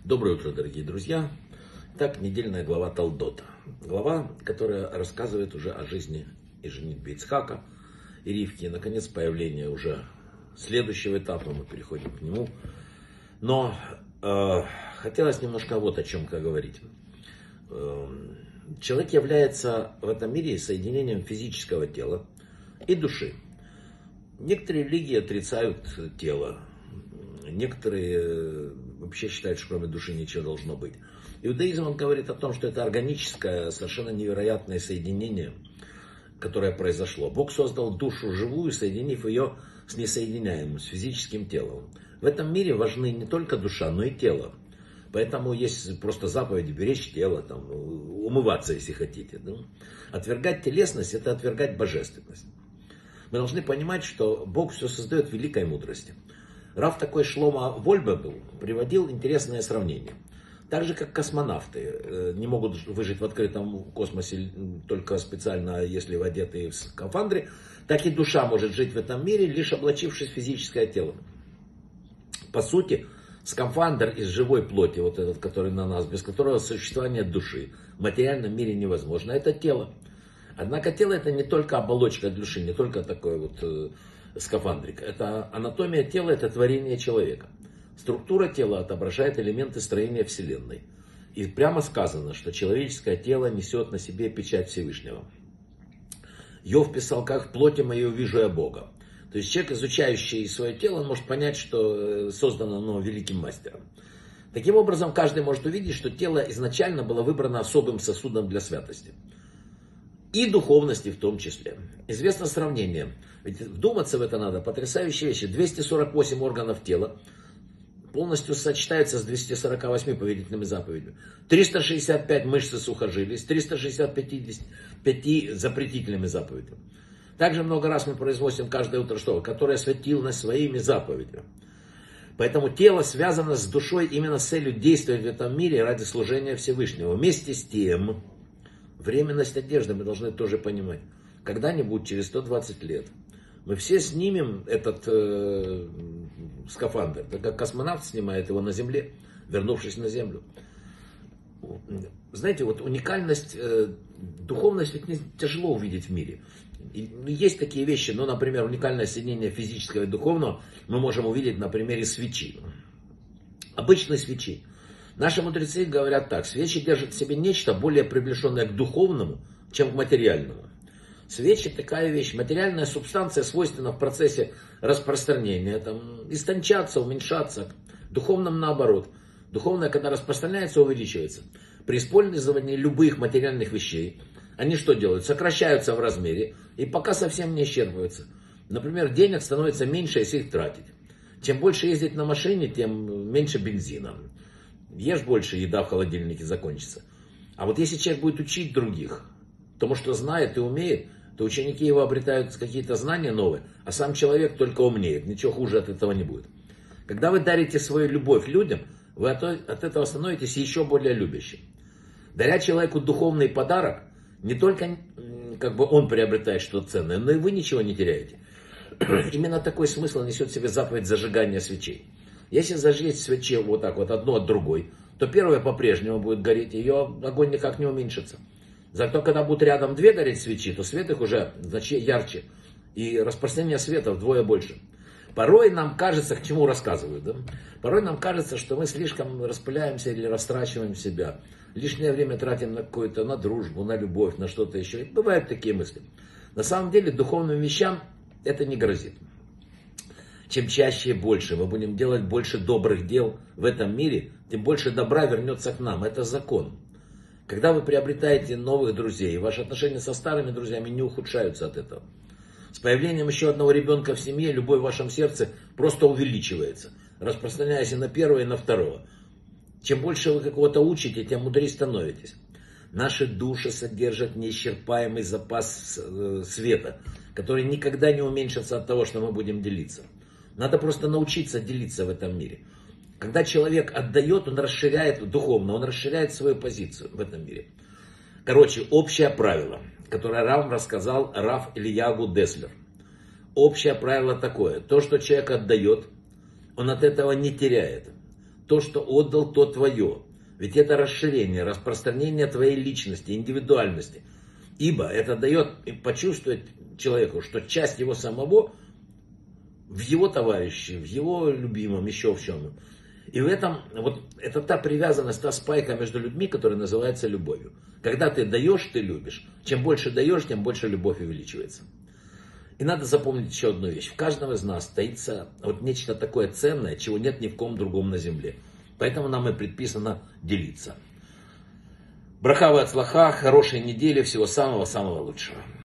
Доброе утро, дорогие друзья. Итак, недельная глава Толдот. Глава, которая рассказывает уже о жизни и женитьбе Ицхака и Ривки. И, наконец, появление уже следующего этапа, мы переходим к нему. Но хотелось немножко вот о чем говорить. Человек является в этом мире соединением физического тела и души. Некоторые религии отрицают тело. Некоторые вообще считают, что кроме души ничего должно быть. Иудаизм, он говорит о том, что это органическое, совершенно невероятное соединение, которое произошло. Бог создал душу живую, соединив ее с несоединяемым, с физическим телом. В этом мире важны не только душа, но и тело. Поэтому есть просто заповеди: беречь тело, там, умываться, если хотите. Да? Отвергать телесность — это отвергать божественность. Мы должны понимать, что Бог все создает в великой мудрости. Рав такой Шломо Вольбе был, приводил интересное сравнение. Так же, как космонавты не могут выжить в открытом космосе только специально, если одеты в скафандре, так и душа может жить в этом мире, лишь облачившись в физическое тело. По сути, скафандр из живой плоти, вот этот, который на нас, без которого существование души в материальном мире невозможно, это тело. Однако тело — это не только оболочка души, не только такой вот скафандрик. Это анатомия тела, это творение человека. Структура тела отображает элементы строения Вселенной. И прямо сказано, что человеческое тело несет на себе печать Всевышнего. Иов писал: как в плоти моей увижу я Бога. То есть человек, изучающий свое тело, он может понять, что создано оно великим мастером. Таким образом, каждый может увидеть, что тело изначально было выбрано особым сосудом для святости. И духовности в том числе. Известно сравнение. Ведь вдуматься в это надо. Потрясающие вещи. 248 органов тела полностью сочетаются с 248 повелительными заповедями. 365 мышц и сухожилий с 365 запретительными заповедями. Также много раз мы произносим каждое утро что? Которое светил нас своими заповедями. Поэтому тело связано с душой именно с целью действовать в этом мире ради служения Всевышнего. Вместе с тем, временность одежды мы должны тоже понимать. Когда-нибудь, через 120 лет, мы все снимем этот скафандр, так как космонавт снимает его на Земле, вернувшись на Землю. Знаете, вот уникальность, духовность ведь не тяжело увидеть в мире. И есть такие вещи, ну, например, уникальное соединение физического и духовного мы можем увидеть на примере свечи. Обычной свечи. Наши мудрецы говорят так: свечи держат в себе нечто более приближенное к духовному, чем к материальному. Свечи — такая вещь. Материальная субстанция свойственна в процессе распространения, там, истончаться, уменьшаться. Духовном наоборот. Духовное, когда распространяется, увеличивается. При использовании любых материальных вещей они что делают? Сокращаются в размере и пока совсем не исчерпываются. Например, денег становится меньше, если их тратить. Чем больше ездить на машине, тем меньше бензина. Ешь больше, еда в холодильнике закончится. А вот если человек будет учить других тому, что знает и умеет, то ученики его обретают какие-то знания новые, а сам человек только умнеет. Ничего хуже от этого не будет. Когда вы дарите свою любовь людям, вы от этого становитесь еще более любящим. Даря человеку духовный подарок, не только как бы он приобретает что-то ценное, но и вы ничего не теряете. Именно такой смысл несет в себе заповедь зажигания свечей. Если зажечь свечи вот так вот одну от другой, то первая по-прежнему будет гореть, ее огонь никак не уменьшится. Зато когда будут рядом две гореть свечи, то свет их уже значительно ярче. И распространение света вдвое больше. Порой нам кажется, к чему рассказывают, да? Порой нам кажется, что мы слишком распыляемся или растрачиваем себя. Лишнее время тратим на какое-то, на дружбу, на любовь, на что-то еще. И бывают такие мысли. На самом деле духовным вещам это не грозит. Чем чаще и больше мы будем делать больше добрых дел в этом мире, тем больше добра вернется к нам. Это закон. Когда вы приобретаете новых друзей, ваши отношения со старыми друзьями не ухудшаются от этого. С появлением еще одного ребенка в семье любовь в вашем сердце просто увеличивается, распространяясь и на первого, и на второго. Чем больше вы какого-то учите, тем мудрее становитесь. Наши души содержат неисчерпаемый запас света, который никогда не уменьшится от того, что мы будем делиться. Надо просто научиться делиться в этом мире. Когда человек отдает, он расширяет духовно, он расширяет свою позицию в этом мире. Короче, общее правило, которое Рав рассказал Рав Ильягу Деслер. Общее правило такое: то, что человек отдает, он от этого не теряет. то, что отдал, то твое. Ведь это расширение, распространение твоей личности, индивидуальности. Ибо это дает почувствовать человеку, что часть его самого в его товарище, в его любимом, еще в чем. И в этом, вот это та привязанность, та спайка между людьми, которая называется любовью. Когда ты даешь, ты любишь. Чем больше даешь, тем больше любовь увеличивается. И надо запомнить еще одну вещь. В каждом из нас таится вот нечто такое ценное, чего нет ни в ком другом на земле. Поэтому нам и предписано делиться. Браха ва ацлаха, хорошей недели, всего самого-самого лучшего.